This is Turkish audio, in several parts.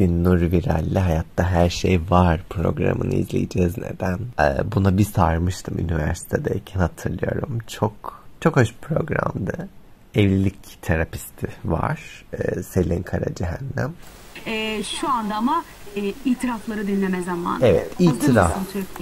Bugün Nur Viral'le Hayatta Her Şey Var programını izleyeceğiz. Neden? Buna bir sarmıştım üniversitedeyken, hatırlıyorum. Çok hoş bir programdı. Evlilik terapisti var. Selin Karacehennem. Şu anda ama itirafları dinleme zamanı. Evet, itiraf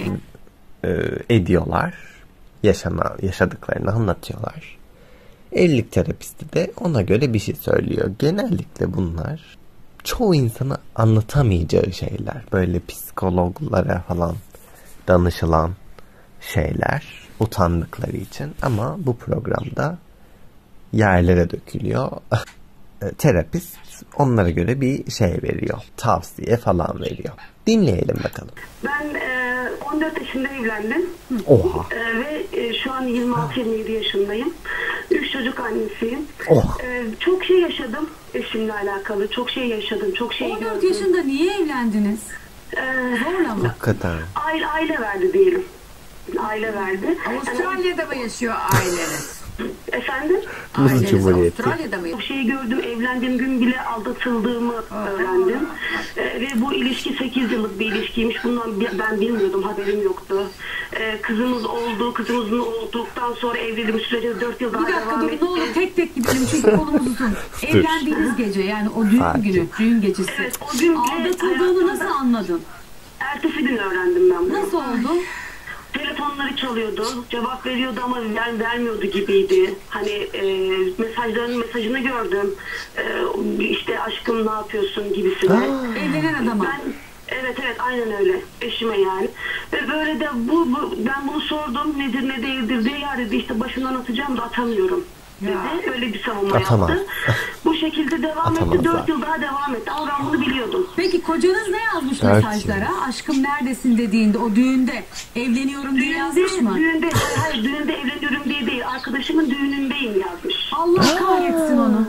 ediyorlar. Yaşadıklarını anlatıyorlar. Evlilik terapisti de ona göre bir şey söylüyor. Genellikle bunlar çoğu insana anlatamayacağı şeyler. Böyle psikologlara falan danışılan şeyler, utandıkları için. Ama bu programda yerlere dökülüyor. Terapist onlara göre bir şey veriyor. Tavsiye falan veriyor. Dinleyelim bakalım. Ben 14 yaşında evlendim. Oha. Ve şu an 26-27 yaşındayım. 3 çocuk annesiyim. Oh. Çok şey yaşadım eşimle alakalı. Çok şey yaşadım. Çok şey 14 gördüm. yaşında niye evlendiniz? Zorla mı? Hakikaten. Aile verdi diyelim. Aile verdi. Avustralya'da mı yaşıyor aileniz? Efendim? Mısır Cumhuriyeti. Avustralya'da mı Bu yaşıyor? şeyi gördüm, evlendiğim gün bile aldatıldığımı öğrendim. Ve bu ilişki 8 yıllık bir ilişkiymiş. Bundan ben bilmiyordum, haberim yoktu. Kızımızın olduktan sonra evliliğim süreci 4 yıl daha Bir dakika devam durun, etti. ne olur tek tek gidelim çünkü konumuz uzun. Evlendiğiniz gece, yani o düğün Fatih. günü, düğün gecesi. Evet, o gün bile Aldatıldığını nasıl hayatımda- anladın? Ertesi gün öğrendim ben bunu. Nasıl oldu? Telefonları çalıyordu, cevap veriyordu ama vermiyordu gibiydi. Hani mesajını gördüm. İşte aşkım ne yapıyorsun gibisine. Evlenen adama. Evet aynen öyle. Eşime yani. Ve böyle de ben bunu sordum, nedir ne değildir diye, ya dedi işte başından atacağım da atamıyorum dedi. Öyle bir savunma Atamaz. yaptı. Bu şekilde devam etti. Atamazlar. 4 yıl daha devam etti. Ama ben bunu biliyordum. Peki kocanız ne yazmış 4 mesajlara? Aşkım neredesin dediğinde, o düğünde evleniyorum diye yazmış mı? Hayır, düğünde evleniyorum diye değil. Arkadaşımın düğünündeyim yazmış. Allah kahretsin onu.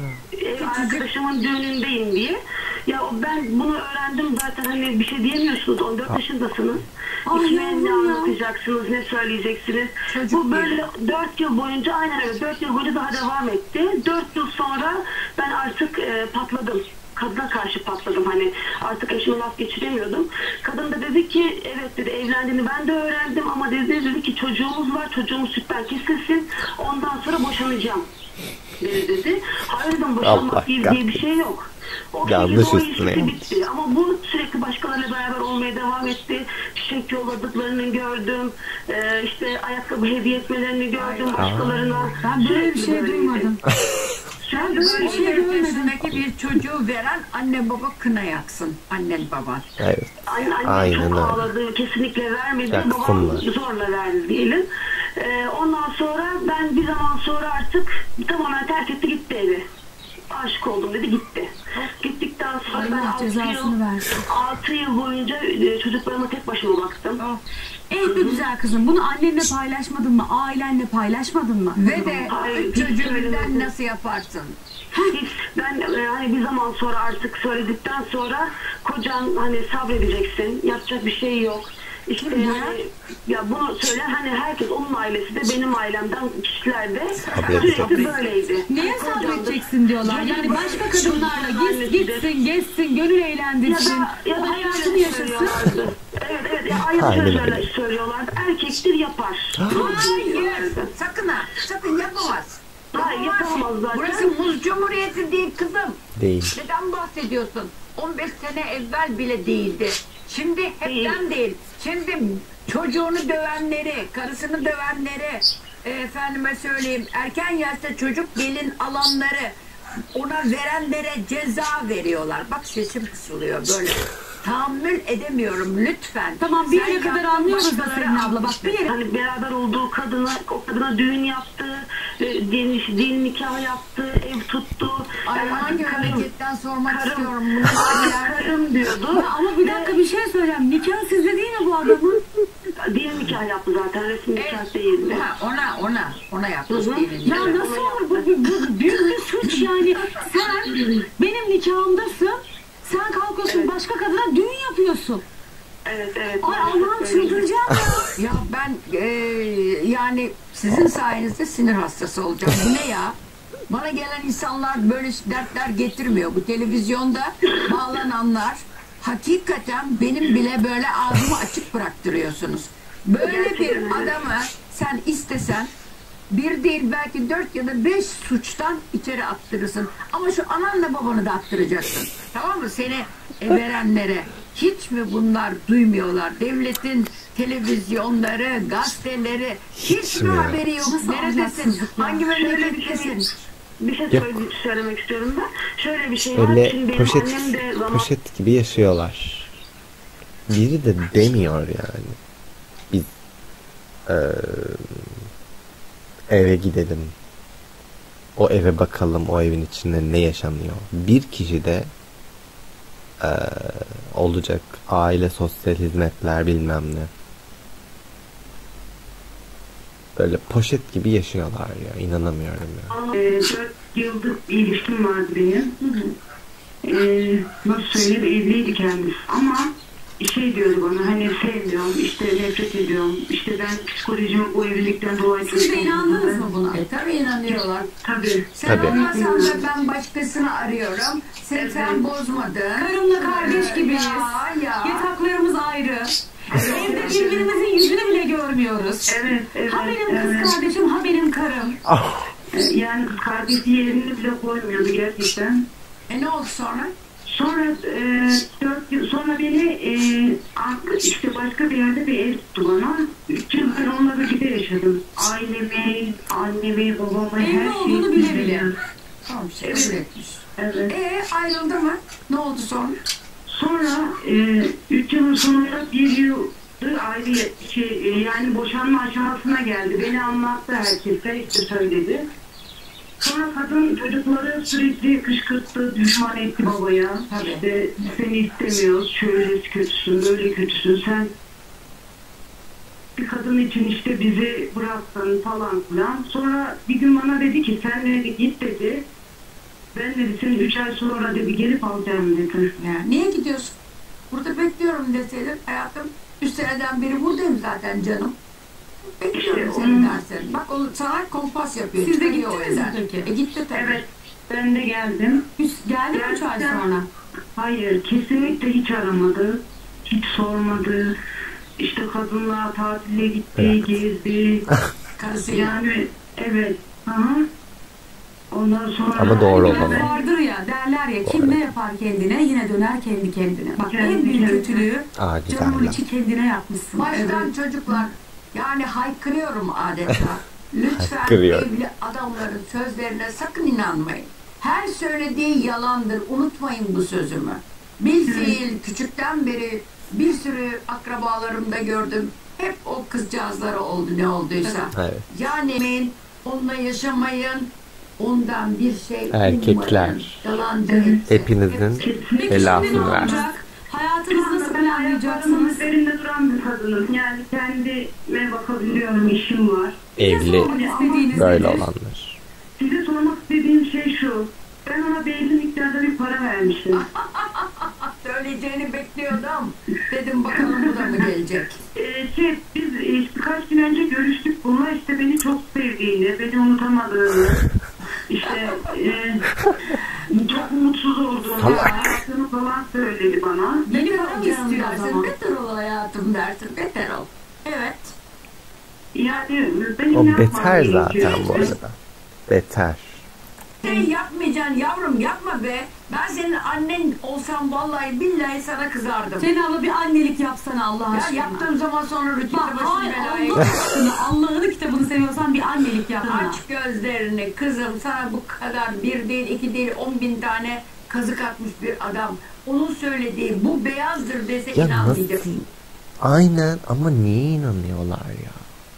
Arkadaşımın düğünündeyim diye. Ya ben bunu öğrendim zaten, hani bir şey diyemiyorsunuz, 14 yaşındasınız. Kime ne anlatacaksınız, ne söyleyeceksiniz. Bu böyle 4 yıl boyunca, aynen öyle 4 yıl boyunca daha devam etti. 4 yıl sonra ben artık patladım. Kadına karşı patladım, hani artık eşime laf geçiremiyordum. Kadın da dedi ki evet dedi, evlendiğini ben de öğrendim ama dedi ki çocuğumuz var, çocuğumuz sütten kesilsin, ondan sonra boşanacağım dedi. Hayır dedim, boşanmak diye bir şey yok. Yanlış O üstüne ilişkisi bitti. Ama bu sürekli başkalarıyla beraber olmaya devam etti. Çiçek yolladıklarını gördüm. İşte ayakkabı hediye etmelerini gördüm başkalarına. Ben böyle bir şey Böyleydi. duymadım. Ben böyle bir şey 14 duymadım. yaşındaki bir çocuğu veren anne baba kına yaksın. Annen baban. Evet. Annem Aynen çok öyle. ağladı, kesinlikle vermedi. Yaksınlar. Babam zorla verdi diyelim. Ondan sonra ben bir zaman sonra artık tamamen terk etti, gitti evi. Aşık oldum dedi, gitti. Gittikten sonra ben Allah cezasını versin. 6 yıl boyunca çocuklarıma tek başıma baktım. Be güzel kızım, bunu annenle paylaşmadın mı? Ailenle paylaşmadın mı? Ve de Hayır, çocuğundan nasıl yaparsın? Ben hani bir zaman sonra artık söyledikten sonra kocan hani sabredeceksin, yapacak bir şey yok. İşte yani, ya bunu söyleyen hani herkes, onun ailesi de benim ailemden kişiler de sürekli böyleydi. Neye Hani sabredeceksin diyorlar. Yani başka kadınlarla gitsin, gezsin, gönül eğlendirsin. Ya da hayatını yaşasın. Evet ya, aynı sözlerle söylüyorlardı. Erkektir yapar. Hayır. Sakın yapamaz. Hayır, yapamaz zaten. Burası Muz Cumhuriyeti değil kızım. Değil. Neden bahsediyorsun? 15 sene evvel bile değildi. Şimdi hepten değil. Şimdi çocuğunu dövenleri, karısını dövenleri, efendime söyleyeyim, erken yaşta çocuk gelin alanları, ona verenlere ceza veriyorlar. Bak sesim kısılıyor böyle. Tahammül edemiyorum lütfen. Tamam, bir Sen yere kadar yaptın, anlıyoruz da başkaları Selin abla. Bak almıştır. bir yere. Hani beraber olduğu kadına, o kadına düğün yaptı, din nikah yaptı, ev tuttu. Ay Yani hangi karım- hareketten sormak karım- istiyorum. Bunu Karım diyordu. Ya ama bir dakika, bir şey söyleyeceğim. Nikahı sizde değil mi bu adamın? Din nikah yaptı zaten, resmi nikah değildi. Ona yapmış Hı hı. değilim. Ya nasıl olur? Bu büyük bir suç yani. Sen benim nikahımdasın. Sen kalkıyorsun, başka kadına düğün yapıyorsun. Evet. Ay Allah'ım, çıldıracağım ya. Ya ben yani sizin sayenizde sinir hastası olacağım. Bu ne ya? Bana gelen insanlar böyle dertler getirmiyor. Bu televizyonda bağlananlar hakikaten benim bile böyle ağzımı açık bıraktırıyorsunuz. Böyle bir adamı sen istesen bir değil belki 4 ya da 5 suçtan içeri attırırsın. Ama şu ananla babanı da attıracaksın. Tamam mı? Seni verenlere. Hiç mi bunlar duymuyorlar? Devletin televizyonları, gazeteleri hiç mi haberi yok? Neredesin? Hangi memlekettesin? Bir şey söylemek istiyorum ben. Şöyle bir şey var. Öyle Şimdi benim poşet, annem de poşet gibi yaşıyorlar. Biri de demiyor yani. Biz eve gidelim. O eve bakalım. O evin içinde ne yaşanıyor. Bir kişi de olacak. Aile, sosyal hizmetler bilmem ne. Böyle poşet gibi yaşıyorlar ya. İnanamıyorum ya. 4 yıllık bir ilişkim vardı benim. Nasıl söyleyeyim, evliydi kendisi. Ama şey diyordu bana, hani sevmiyorum, işte nefret ediyorum, işte ben psikolojim o evlilikten dolayı çok... Siz de inandınız mı buna? Tabii inanıyorlar. Tabii. Sen Tabii. olmasan da ben başkasını arıyorum. Sen bozmadın. Karımla kardeş gibiyiz. Ya. Yataklarımız ayrı. Evde birbirimizin yüzünü bile görmüyoruz. Evet, Ha benim kız kardeşim, ha benim karım. Yani kız kardeşi yerini bile koymuyordu gerçekten. Ne oldu sonra? Sonra 4 yıl sonra beni işte başka bir yerde bir ev tuttu bana. 3 yıl ben onunla birlikte yaşadım. Ailemi, annemi, babamı, Evli her şeyi olduğunu bile bile. Tamam şey üretmiş. Evet. Ayrıldı mı? Ne oldu sonra? Sonra 3 yılın sonunda bir yıldır ayrı yani boşanma aşamasına geldi. Beni anlattı herkese, işte söyledi. Sonra kadın çocukları sürekli kışkırttı, düşman etti babaya. Tabii. İşte seni istemiyoruz, şöyle kötüsün, böyle kötüsün. Sen bir kadın için işte bizi bıraktın falan filan. Sonra bir gün bana dedi ki sen dedi git dedi. Ben dedi seni 3 ay sonra dedi gelip alacağım dedi. Yani niye gidiyorsun? Burada bekliyorum deseydin hayatım. 3 seneden beri buradayım zaten canım. Bekliyorum İşte seni onun- dersin. Bak o sana kompas yapıyor. Siz de çıkarıyor o gittiniz mi evden. peki? Gitti tabii. Evet, ben de geldim. Geldi mi 3 ay sonra? Hayır, kesinlikle hiç aramadı. Hiç sormadı. İşte kadınla tatile gitti, gezdi. Karısıyla. Yani evet. Aha. Ondan sonra... Ama doğru Biraz olan. vardır ya, derler ya, kim ne yapar kendine yine döner kendi kendine. Bak en büyük kötülüğü canımın Güzel. içi kendine yapmışsın. Baştan çocuklar yani haykırıyorum adeta. Lütfen Haykırıyor. evli adamların sözlerine sakın inanmayın. Her söylediği yalandır. Unutmayın bu sözümü. Bilfiil küçükten beri bir sürü akrabalarımda gördüm. Hep o kızcağızlara oldu ne olduysa. Evet. Yani onunla yaşamayın. Ondan bir şey Erkekler. ummayın. Yalancı hepsi. Hepinizin Peki şimdi ne belasını ver. olacak? Hayatınızı nasıl Ben ayaklarımın planlayacaksınız? üzerinde duran bir kadınım. Yani kendime bakabiliyorum, işim var. Evli İstediğiniz böyle nedir? olanlar. Size sormak istediğim şey şu. Ben ona belli miktarda bir para vermiştim. Söyleyeceğini bekliyordum. Dedim bakalım bu da mı gelecek? Biz birkaç gün önce görüştük bununla, işte beni çok sevdiğini, beni unutamadığını, işte çok mutsuz olduğunu, hayatını falan söyledi bana. Yeni Beter para ol mı canım istiyor o dersin, zaman? beter ol hayatım dersin, beter ol. Evet. Yani benim O yapmam beter gerekiyor. zaten bu arada. Beter. Şey yapmayacaksın yavrum, yapma be. Ben senin annen olsam vallahi billahi sana kızardım. Sen abla bir annelik yapsana Allah Ya aşkına. yaptığım zaman sonra rütbete Bak başını ay belaya Allah aşkına Allah'ın kitabını seviyorsan bir annelik yapsana. aç gözlerini kızım, sana bu kadar bir değil 2 değil 10.000 tane kazık atmış bir adam. Onun söylediği bu beyazdır dese Ya inanmayacaksın. nasıl? Aynen ama niye inanıyorlar ya?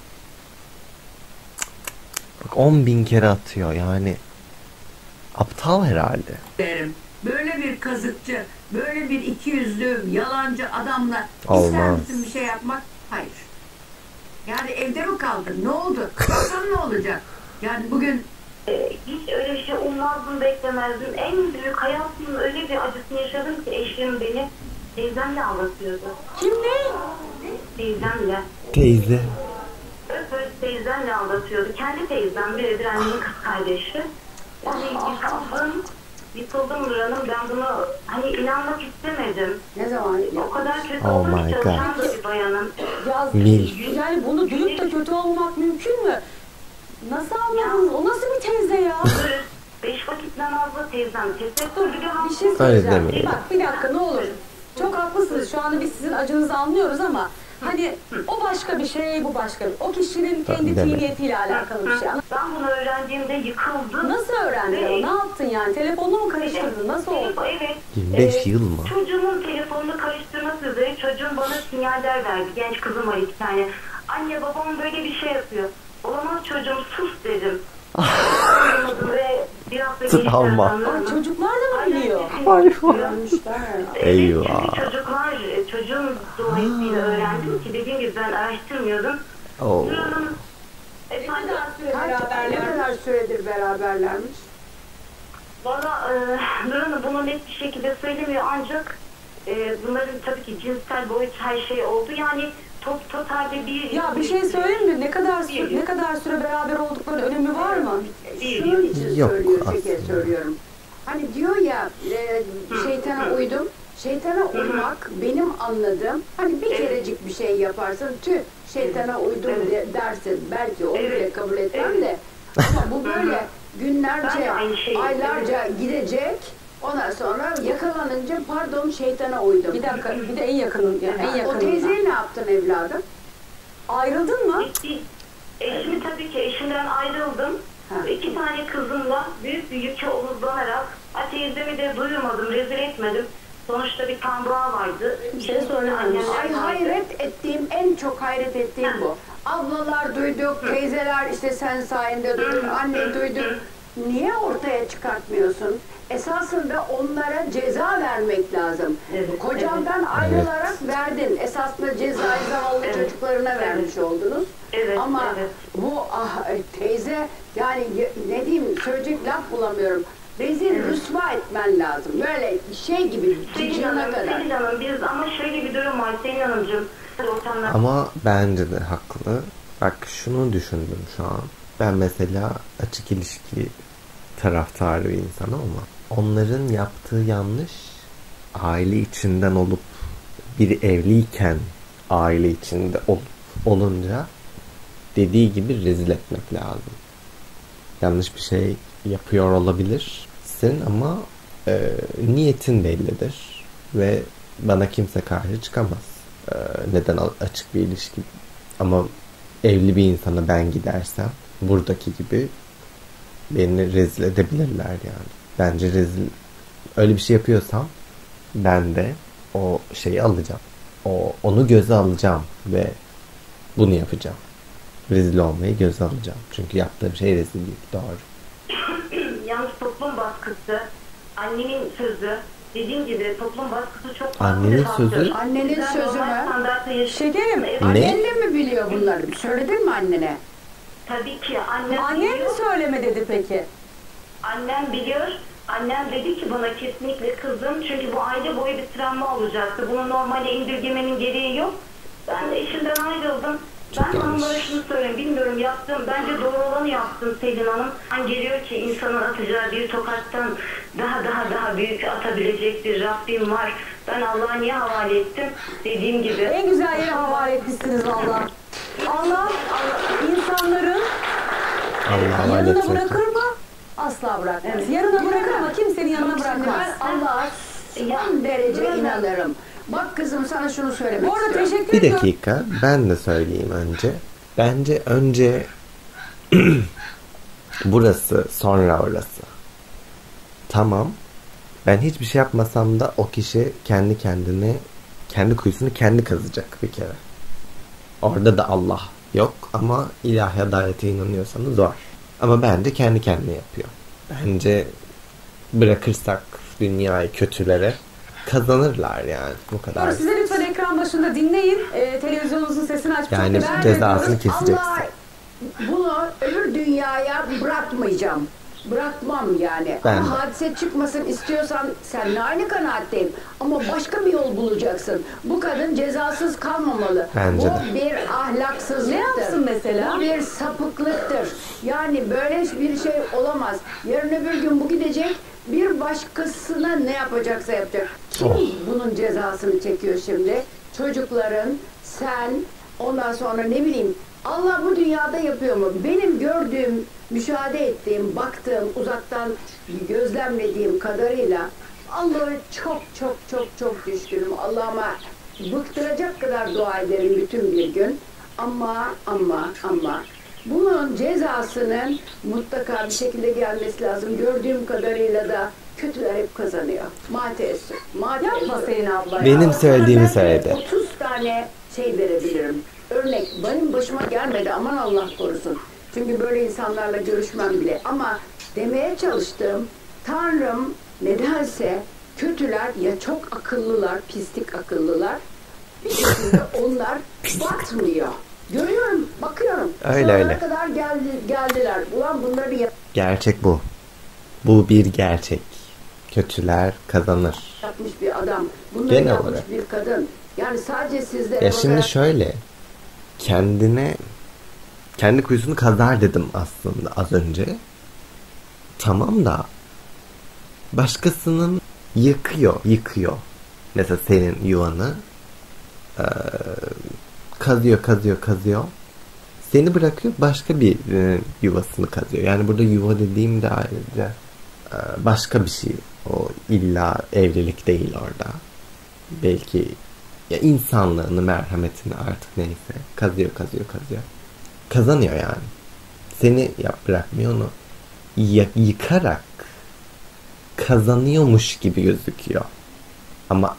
Bak 10.000 kere atıyor yani. Aptal herhalde. Derim. Böyle bir kazıkçı, böyle bir ikiyüzlü, yalancı adamla Olmaz. ister misin bir şey yapmak? Hayır. Yani evde mi kaldın? Ne oldu? Kalsan ne olacak? Yani bugün Hiç öyle bir şey ummazdım, beklemezdim. En büyük hayatımın öyle bir acısını yaşadım ki eşim beni teyzemle aldatıyordu. Kimle? Teyzemle. Teyze. Teyzemle aldatıyordu. Kendi teyzem, birebir annemin kız kardeşi. Yani yıkıldım Nur Hanım. Ben bunu hani inanmak istemedim. Ne zaman? O kadar kötü Oh oldum my ki God. çalışan da bir bayanım. Ya, Mil. yani bunu duyup da kötü olmak mümkün mü? Nasıl anladınız? O nasıl bir teyze ya? 5 vakit namazlı teyzem. Dur, bir şey Öyle söyleyeceğim. demeyin. Bak bir dakika ne olur. Çok haklısınız. Şu anda biz sizin acınızı anlıyoruz ama hani o başka bir şey, bu başka bir. O kişinin kendi Demeyin. tiniyetiyle alakalı bir şey. Ben bunu öğrendiğimde yıkıldım. Nasıl öğrendin? Ne yaptın yani? Telefonunu mu karıştırdın? Nasıl oldu? Evet. 25 yıl mı? Çocuğumun telefonunu karıştırmak üzere çocuğum bana sinyaller verdi. Genç kızım var 2 tane. Anne babam böyle bir şey yapıyor. Olamaz çocuğum sus dedim. Ve bir hafta Travma. Aa, çocuklar da mı biliyor? Eyvah. Çünkü çocuklar, çocuğum dolayısıyla öğrendim ki dediğim gibi ben araştırmıyordum. Oo. Nur Hanım, efendim, Ne kadar süredir beraberlermiş? valla Nur Hanım bunu net bir şekilde söylemiyor ancak bunların tabii ki cinsel boyut her şey oldu. Yani totalde bir... Ya bir şey söyleyeyim mi? Ne kadar süre beraber olduklarının önemi var mı? Şunun için Yok, şeker söylüyorum. Hani diyor ya şeytana uydum. Şeytana uymak benim anladığım hani bir kerecik bir şey yaparsın şeytana uydum dersin. Belki onu bile kabul etmem de. Ama bu böyle günlerce, aylarca gidecek. Ondan sonra yakalanınca pardon şeytana uydum. Bir dakika, bir de en yakının. Yani en O yakının. teyzeye ne yaptın evladım? Ayrıldın mı? Eşimi tabii ki eşimden ayrıldım. 2 tane kızımla büyük bir yükü omuzlanarak teyzemi de duyurmadım, rezil etmedim. Sonuçta bir kan bağı vardı. Bir şey söylememiş. Ay hayret ettiğim, en çok hayret ettiğim bu. Ablalar duyduk, teyzeler işte sen sayende duyduk, anne duyduk. Niye ortaya çıkartmıyorsun? Esasında onlara ceza vermek lazım. Evet, Kocandan ayrılarak verdin. Esasında cezayı zavallı çocuklarına vermiş oldunuz. Evet, Ama evet. bu teyze yani ne diyeyim söyleyecek laf bulamıyorum. Rezil rüsva etmen lazım. Böyle şey gibi ciciyana kadar. Selin Hanım biz ama şöyle bir durum var Selin Hanımcığım. Ortamlar... Ama bence de haklı. Bak şunu düşündüm şu an. Ben mesela açık ilişki taraftarı bir insanım ama onların yaptığı yanlış aile içinden olup biri evliyken aile içinde olunca dediği gibi rezil etmek lazım. Yanlış bir şey yapıyor olabilirsin ama niyetin bellidir ve bana kimse karşı çıkamaz. Neden açık bir ilişki ama evli bir insana ben gidersem buradaki gibi beni rezil edebilirler yani. Bence rezil öyle bir şey yapıyorsam ben de o şeyi alacağım. Onu göze alacağım ve bunu yapacağım. Rezil olmayı göze alacağım. Çünkü yaptığım şey rezillik. Doğru. Yalnız toplum baskısı, annemin sözü, dediğim gibi toplum baskısı çok fazla. Annenin sözü? Annenin sözü mü? Şekerim, Annen de mi biliyor bunları? Söyledin mi annene? Tabii ki annem annen mi biliyor. söyleme dedi peki? Annem biliyor. Annem dedi ki bana kesinlikle kızım çünkü bu aile boyu bir travma olacaktı. Bunu normale indirgemenin gereği yok. Ben de eşimden ayrıldım. Ben hanımlara şunu söyleyeyim, bilmiyorum yaptım. Bence doğru olanı yaptım Selin Hanım. Geliyor ki insanın atacağı bir tokattan daha büyük atabilecek bir Rabbim var. Ben Allah'a niye havale ettim? Dediğim gibi. En güzel yere havale etmişsiniz valla. Allah insanların Allah'a yanına emanet bırakır mı? Asla bırakmaz. Yarına bırakır ama kimsenin yanına bırakmaz. Ben Allah'a son derece inanırım. Bak kızım sana şunu söylemek Bu arada istiyorum. teşekkür Bir ediyorum. dakika ben de söyleyeyim önce. Bence önce burası sonra orası. Tamam. Ben hiçbir şey yapmasam da o kişi kendi kuyusunu kendi kazacak bir kere. Orada da Allah yok ama ilahi adalete inanıyorsanız var. Ama bence kendi kendine yapıyor. Bence bırakırsak dünyayı kötülere kazanırlar yani bu kadar. Doğru, size lütfen ekran başında dinleyin. Televizyonunuzun sesini açıp Yani çok teşekkür cezasını ediyoruz. keseceksin. Allah bunu öbür dünyaya bırakmayacağım. Bırakmam yani. Ben Ama de. hadise çıkmasın istiyorsan seninle aynı kanaatteyim. Ama başka bir yol bulacaksın. Bu kadın cezasız kalmamalı. Bence de. Bu bir ahlaksızlıktır. Ne yapsın mesela? Bu bir sapıklıktır. Yani böyle bir şey olamaz. Yarın öbür gün bu gidecek, bir başkasına ne yapacaksa yapacak. Kim bunun cezasını çekiyor şimdi? Çocukların, sen, ondan sonra ne bileyim, Allah bu dünyada yapıyor mu? Benim gördüğüm, müşahede ettiğim, baktığım, uzaktan gözlemlediğim kadarıyla Allah'a çok çok çok çok düşkünüm. Allah'ıma bıktıracak kadar dua ederim bütün bir gün. Ama bunun cezasının mutlaka bir şekilde gelmesi lazım. Gördüğüm kadarıyla da kötüler hep kazanıyor. Maalesef. Yapma Selin abla. Benim söylediğimi Ben söyledi. 30 tane şey verebilirim. Örnek benim başıma gelmedi, aman Allah korusun. Çünkü böyle insanlarla görüşmem bile. Ama demeye çalıştığım, Tanrım nedense kötüler ya çok akıllılar, pislik akıllılar. Bir şekilde onlar batmıyor. Görüyorum, bakıyorum. Öyle, Şu ana öyle. kadar geldiler. Ulan bunları Gerçek bu. Bu bir gerçek. Kötüler kazanır. yapmış bir adam. Bunları Genel yapmış olarak. bir kadın. Yani sadece sizde... Ya şimdi şöyle, kendi kuyusunu kazar dedim aslında az önce. Tamam da başkasının yıkıyor. Mesela senin yuvanı kazıyor. Seni bırakıyor, başka bir yuvasını kazıyor. Yani burada yuva dediğim de ayrıca başka bir şey. O illa evlilik değil orada. Belki ya insanlığını, merhametini artık neyse kazıyor. Kazanıyor yani. Seni bırakmıyor, onu yıkarak kazanıyormuş gibi gözüküyor. Ama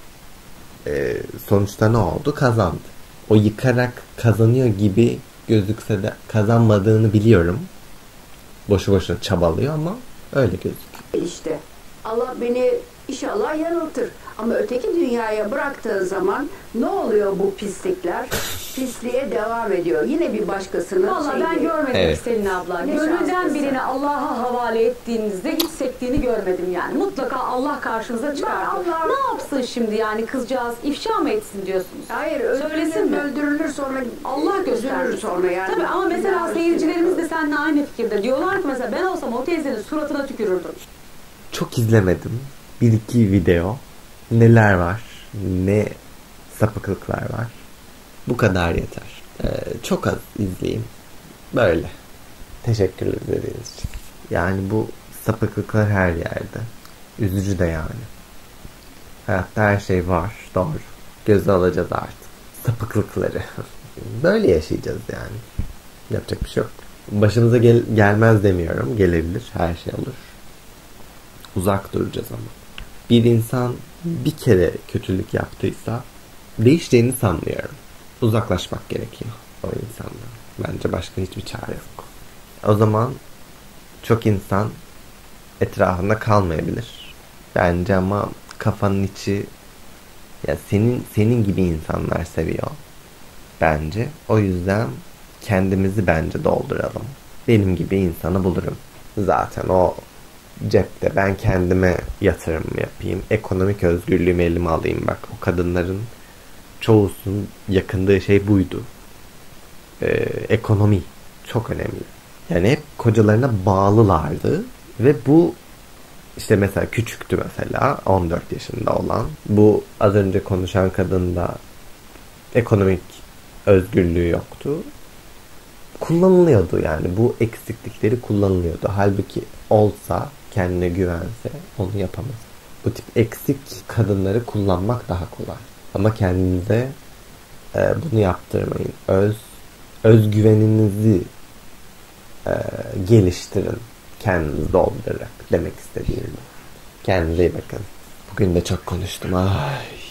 sonuçta ne oldu? Kazandı. O yıkarak kazanıyor gibi gözükse de kazanmadığını biliyorum. Boşu boşuna çabalıyor ama öyle gözüküyor. İşte Allah beni inşallah yanıltır. Ama öteki dünyaya bıraktığın zaman ne oluyor bu pislikler? Pisliğe devam ediyor. Yine bir başkasının Vallahi ben değil. görmedim Evet. Selin abla. Ne Gönülden şanslısın. birini Allah'a havale ettiğinizde hiç sektiğini görmedim yani. Mutlaka Allah karşınıza çıkartır. Allah- Ne yapsın şimdi yani kızcağız? İfşa mı etsin diyorsunuz? Hayır, Söylesin mi? öldürülür sonra Allah göstersin. üzülür sonra yani. Tabii ama mesela seyircilerimiz de seninle aynı fikirde. Diyorlar ki mesela ben olsam o teyzenin suratına tükürürdüm. Çok izlemedim. Bir iki video. Neler var? Ne sapıklıklar var? Bu kadar yeter. Çok az izleyeyim. Böyle. Teşekkür ederiz. Yani bu sapıklıklar her yerde. Üzücü de yani. Hayatta her şey var. Doğru. Göze alacağız artık. Sapıklıkları. Böyle yaşayacağız yani. Yapacak bir şey yok. Başımıza gelmez demiyorum. Gelebilir. Her şey olur. Uzak duracağız ama. Bir insan bir kere kötülük yaptıysa değişeceğini sanmıyorum. Uzaklaşmak gerekiyor o insandan. Bence başka hiçbir çare yok. O zaman çok insan etrafında kalmayabilir. Bence ama kafanın içi ya senin gibi insanlar seviyor. Bence. O yüzden kendimizi bence dolduralım. Benim gibi insanı bulurum. Zaten o cepte. Ben kendime yatırım yapayım. Ekonomik özgürlüğümü elime alayım. Bak o kadınların çoğusunun yakındığı şey buydu. Ekonomi çok önemli. Yani hep kocalarına bağlılardı. Ve bu işte mesela küçüktü mesela 14 yaşında olan. Bu az önce konuşan kadında ekonomik özgürlüğü yoktu. Kullanılıyordu yani. Bu eksiklikleri kullanılıyordu. Halbuki olsa, kendine güvense onu yapamaz. Bu tip eksik kadınları kullanmak daha kolay. Ama kendinize bunu yaptırmayın. Özgüveninizi geliştirin. Kendinizi doldurarak demek istediğim. Kendinize iyi bakın. Bugün de çok konuştum. Ay.